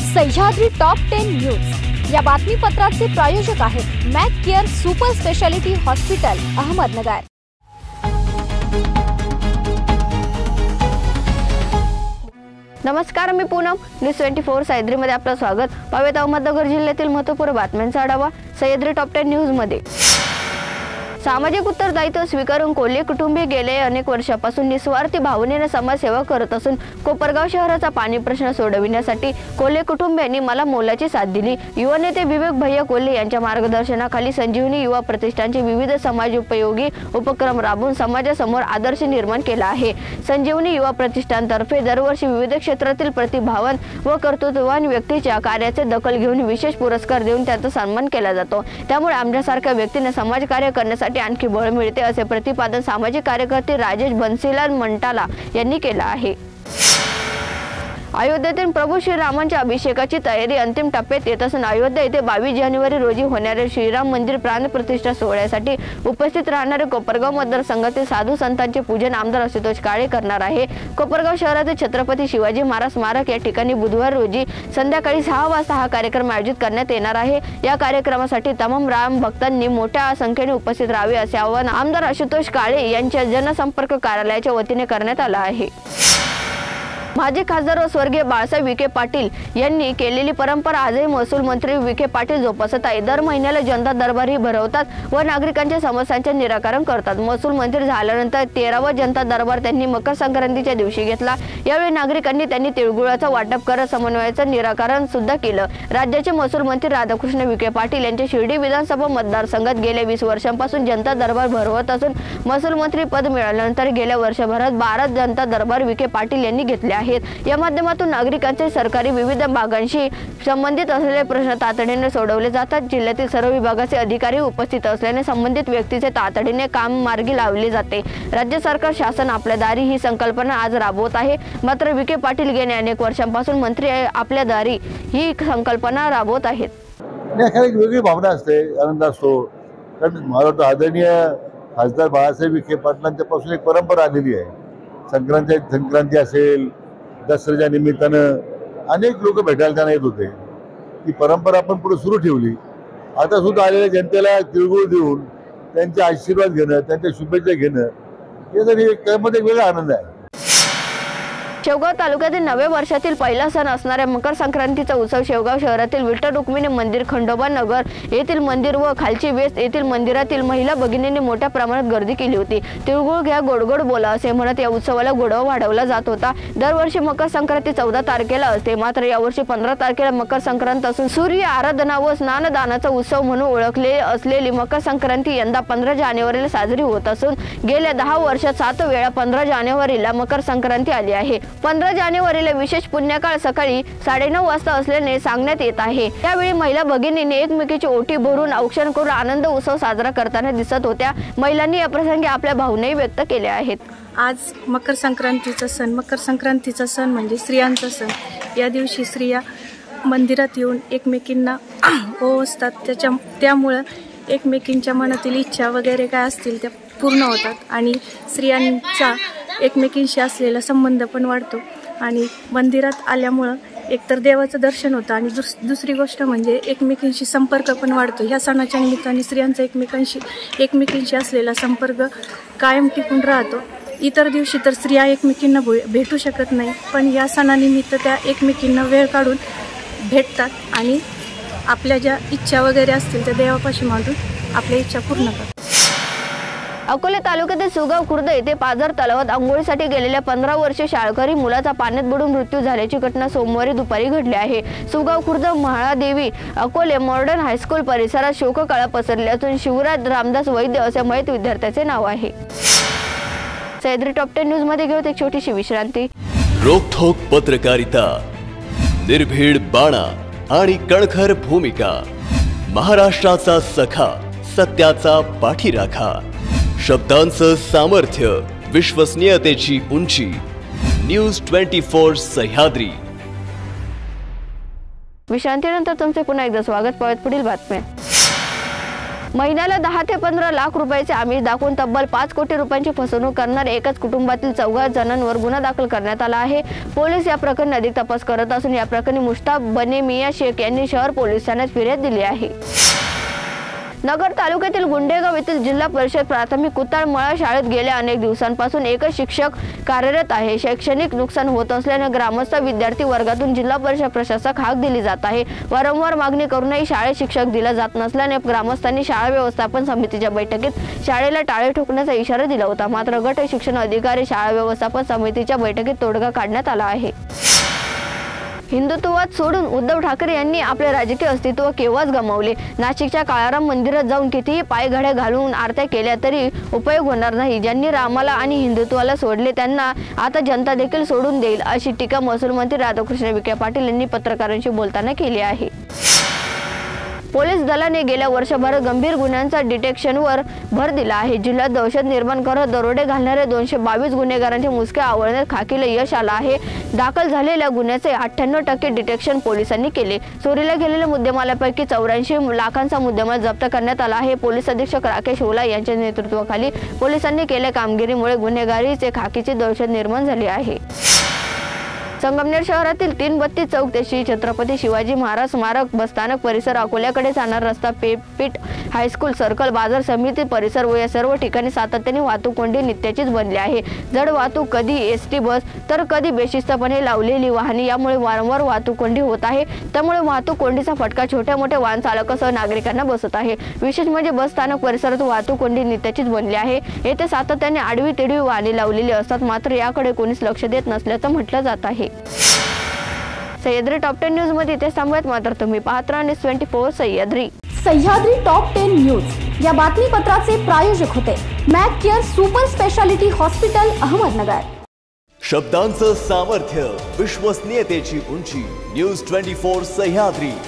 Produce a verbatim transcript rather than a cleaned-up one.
Sahyadri top ten news या बातमीपत्राचे प्रायोजक आहेत Mac Care super speciality hospital Ahmednagar. नमस्कार, मी Poonam news twenty four Sahyadri मध्ये आपलं स्वागत। पावेत अहमदनगर जिल्ह्यातील महत्त्वपूर्ण बातम्यांचा आढावा सह्याद्री टॉप टेन न्यूज मध्ये। सामाजिक उत्तरदायित्व स्वीकारून कोल्हे कुटुंबीय गेले अनेक वर्षापासून निस्वार्थी भावनेने समाजसेवा करत असून कोपरगाव शहराचा पाणी प्रश्न सोडविण्यासाठी कोल्हे कुटुंबियांनी मला मोलाची साथ दिली। युवा नेते विवेक भैया कोल्हे यांच्या मार्गदर्शनाखाली संजीवनी युवा प्रतिष्ठानचे विविध समाज उपयोगी उपक्रम राबवून समाजासमोर आदर्श निर्माण केला आहे। संजीवनी युवा प्रतिष्ठानतर्फे दरवर्षी विविध क्षेत्रातील प्रतिभावान व कर्तृत्ववान व्यक्तीच्या कार्याचे दखल घेऊन विशेष पुरस्कार देऊन त्यांचा सन्मान केला जातो। त्यामुळे आमच्यासारख्या व्यक्तीने समाजकार्य करण्यासाठी आणखी बळ मिळते असे प्रतिपादन सामाजिक कार्यकर्ते राजेश बन्सीलाल मंटाला यांनी केला आहे। अयोध्येतील प्रभू श्रीरामांच्या अभिषेकाची तयारी अंतिम टप्प्यात येत असून अयोध्या येथे बावीस जानेवारी रोजी होणाऱ्या श्रीराम मंदिर प्राण प्रतिष्ठा सोहळ्यासाठी उपस्थित राहणारे कोपरगाव मतदारसंघातील साधू संतांचे पूजन आमदार आशुतोष काळे करणार आहे। कोपरगाव शहरातील छत्रपती शिवाजी महाराज स्मारक या ठिकाणी बुधवार रोजी संध्याकाळी सहा वाजता हा कार्यक्रम आयोजित करण्यात येणार आहे। या कार्यक्रमासाठी तमाम राम भक्तांनी मोठ्या संख्येने उपस्थित राहावे असे आवाहन आमदार आशुतोष काळे यांच्या जनसंपर्क कार्यालयाच्या वतीने करण्यात आले आहे। माजी खासदार व स्वर्गीय बाळासाहेब विखे पाटील यांनी केलेली परंपरा आजही महसूल मंत्री विखे पाटील जोपासत आहे। दर महिन्याला जनता दरबार ही भरवतात व नागरिकांच्या समस्यांचे निराकरण करतात। महसूल मंत्री झाल्यानंतर तेरावा जनता दरबार त्यांनी मकर संक्रांतीच्या दिवशी घेतला। यावेळी नागरिकांनी त्यांनी तिळगुळाचा वाटप करत समन्वयाचं निराकरण सुद्धा केलं। राज्याचे महसूल मंत्री राधाकृष्ण विखे पाटील यांच्या शिर्डी विधानसभा मतदारसंघात गेल्या वीस वर्षांपासून जनता दरबार भरवत असून महसूल मंत्री पद मिळाल्यानंतर गेल्या वर्षभरात बारा जनता दरबार विखे पाटील यांनी घेतले आहेत। या माध्यमातून नागरिकांचे सरकारी विविध भागांशी संबंधित असलेले प्रश्न तातडीने सोडवले जातात। जिल्ह्यातील सर्व विभागाचे अधिकारी उपस्थित असल्याने संबंधित व्यक्तीचे तातडीने काम मार्गी लावले जाते। राज्य सरकार शासन आपल्या दारी ही संकल्पना आज राबवत आहे। मात्र विखे पाटील गेल्या अनेक वर्षांपासून मंत्री आपल्या दारी ही संकल्पना राबवत आहेत। एक वेगळी भावना असते, आनंद असतो। कारण मला वाटतं आदरणीय खासदार बाळासाहेब विखे पाटलांच्यापासून एक परंपरा आलेली आहे। संक्रांती संक्रांती असेल, दसऱ्याच्या निमित्तानं अनेक लोक भेटायला त्यांना येत होते। ती परंपरा आपण पुढे सुरू ठेवली। आता सुद्धा आलेल्या जनतेला तिळगुळ देऊन त्यांचे आशीर्वाद घेणं, त्यांच्या शुभेच्छा घेणं यासाठी त्यामध्ये एक वेगळा आनंद आहे। शेवगाव तालुक्यातील नव्या वर्षातील पहिला सण असणाऱ्या मकर संक्रांतीचा उत्सव शेवगाव शहरातील विठ्ठल रुक्मिणी मंदिर, खंडोबा नगर येथील मंदिर व खालची वेस्ट येथील मंदिरातील महिला भगिनींनी मोठ्या प्रमाणात गर्दी केली होती। तिळगुळ घ्या, गोडगोड बोला असे म्हणत या उत्सवाला गोडवा वाढवला जात होता। दरवर्षी मकर संक्रांती चौदा तारखेला असते, मात्र यावर्षी पंधरा तारखेला मकर संक्रांत असून सूर्य आराधना व स्नानदानाचा उत्सव म्हणून ओळखले असलेली मकर संक्रांती यंदा पंधरा जानेवारीला साजरी होत असून गेल्या दहा वर्षात सात वेळा पंधरा जानेवारीला मकर संक्रांती आली आहे। पंधरा जानेवारीला विशेष पुण्यकाळ सकाळी साडेनऊ वाजता असल्याने सांगण्यात येत आहे। त्यावेळी महिला भगिनींनी एकमेकीची ओटी भरून औक्षण करून आनंद उत्सव साजरा करताना दिसत होत्या। महिलांनी या प्रसंगी आपल्या भावनाही व्यक्त केल्या आहेत। आज मकर संक्रांतीचा सण मकर संक्रांतीचा सण म्हणजे स्त्रियांचा सण। या दिवशी स्त्रिया मंदिरात येऊन एकमेकींना ओवाळतात। त्याच्या त्यामुळे एकमेकींच्या मनातील इच्छा वगैरे काय असतील त्या पूर्ण होतात आणि स्त्रियांचा एकमेकींशी असलेला संबंध पण वाढतो आणि मंदिरात आल्यामुळं एकतर देवाचं दर्शन होतं आणि दुस दुसरी गोष्ट म्हणजे एकमेकींशी संपर्क पण वाढतो। ह्या सणाच्या निमित्ताने स्त्रियांचा एकमेकांशी एकमेकींशी असलेला संपर्क कायम टिकून राहतो। इतर दिवशी तर स्त्रिया एकमेकींना भेटू शकत नाही, पण या सणानिमित्त त्या एकमेकींना वेळ काढून भेटतात आणि आपल्या ज्या इच्छा वगैरे असतील त्या देवापाशी मांडून आपल्या इच्छा पूर्ण करतात। अकोले तालुक्यातील सुगाव खुर्द येथे पाझर तलावात आंघोळीसाठी गेलेल्या पंधरा वर्षीय शाळकरी मुलाचा पाण्यात बुडून मृत्यू झाल्याची घटना सोमवारी दुपारी घडली आहे। सुगाव खुर्द महादेवी अकोले मॉडर्न हायस्कूल परिसरात शोककळा पसरली असून शिवराज रामदास वैद्य असे मयत विद्यार्थ्याचे नाव आहे। सह्याद्री टॉप टेन न्यूज मध्ये घेऊन एक छोटीशी विश्रांती। रोखोक पत्रकारिता, निर्भीड बाणा आणि कणखर भूमिका, महाराष्ट्राचा सखा, सत्याचा पाठीराखा, शब्दांचं सामर्थ्य, विश्वसनीयतेची उंची, न्यूज ट्वेंटी फोर सह्याद्री। विश्रांतीनंतर तुमचे पुन्हा एकदा स्वागत। पाहत पुढील बातम्या। महिन्याला दहा ते पंधरा लाख रुपयाचे आमिष दाखवून तब्बल पाच कोटी रुपयांची फसवणूक करणारे एकाच कुटुंबातील चौघा जणांवर गुन्हा दाखल करण्यात आला आहे। पोलीस या प्रकरणी अधिक तपास करत असून या प्रकरणी मुश्ताक बने मिया शेख यांनी शहर पोलीस ठाण्यात फिर्याद दिली आहे। नगर तालुक्यातील गुंडेगाव येथील जिल्हा परिषद प्राथमिक कुताळमळा शाळेत गेल्या अनेक दिवसांपासून एकच शिक्षक कार्यरत आहे। शैक्षणिक नुकसान होत असल्याने ग्रामस्थ विद्यार्थी वर्गातून जिल्हा परिषद प्रशासक हाक दिली जात आहे। वारंवार मागणी करूनही शाळेत शिक्षक दिला जात नसल्याने ग्रामस्थांनी शाळा व्यवस्थापन समितीच्या बैठकीत शाळेला टाळे ठोकण्याचा इशारा दिला होता। मात्र गट शिक्षण अधिकारी शाळा व्यवस्थापन समितीच्या बैठकीत तोडगा काढण्यात आला आहे। हिंदुत्ववाद सोडून उद्धव ठाकरे यांनी आपले राजकीय अस्तित्व केव्हाच गमावले। नाशिकच्या काळाराम मंदिरात जाऊन कितीही पायघड्या घालून आरत्या केल्या तरी उपयोग होणार नाही। ज्यांनी रामाला आणि हिंदुत्वाला सोडले त्यांना आता जनता देखील सोडून देईल, अशी टीका महसूल मंत्री राधाकृष्ण विखे पाटील यांनी पत्रकारांशी बोलताना केली आहे। पोलीस दलाने गेल्या वर्षभरात गंभीर गुन्ह्यांचा डिटेक्शनवर भर दिला आहे। जिल्ह्यात दहशत निर्माण करत दरोडे घालणारे दोनशे बावीस गुन्हेगारांचे मुसके आवळण्यात खाकीला यश आलं आहे। दाखल झालेल्या गुन्ह्याचे अठ्ठ्याण्णव टक्के डिटेक्शन पोलिसांनी केले। चोरीला गेलेल्या मुद्देमालापैकी चौऱ्याऐंशी लाखांचा मुद्देमाल जप्त करण्यात आला आहे। पोलीस अधीक्षक राकेश ओला यांच्या नेतृत्वाखाली पोलिसांनी केलेल्या कामगिरीमुळे गुन्हेगारीचे खाकीची दहशत निर्माण झाली आहे। संगमनेर शहरातील तीन बत्तीस चौक ते श्री छत्रपती शिवाजी महाराज स्मारक बसस्थानक परिसर, अकोल्याकडे जाणारा रस्ता, पेपीट हायस्कूल सर्कल, बाजार समिती परिसर व या सर्व ठिकाणी सातत्याने वाहतूक कोंडी नित्याचीच बनली आहे। जड वाहतूक, कधी एस टी बस तर कधी बेशिस्तपणे लावलेली वाहने, यामुळे वारंवार वाहतूक कोंडी होत आहे। त्यामुळे वाहतूक कोंडीचा फटका छोट्या मोठ्या वाहन चालकासह नागरिकांना बसत आहे। विशेष म्हणजे बसस्थानक परिसरात वाहतूक कोंडी नित्याचीच बनली आहे। येथे सातत्याने आडवी तेडवी वाहने लावलेली असतात, मात्र याकडे कोणीच लक्ष देत नसल्याचं म्हटलं जात आहे। सह्याद्री टॉप टेन न्यूज मध्ये इथे थांबूयात, मात्र तुम्ही पाहत राहा news twenty four Sahyadri. Sahyadri top ten news या बातमीपत्राचे प्रायोजक होते Mac Care super speciality hospital, Ahmednagar. शब्दांचं सामर्थ्य, विश्वसनीयतेची उंची, न्यूज ट्वेंटी फोर सह्याद्री।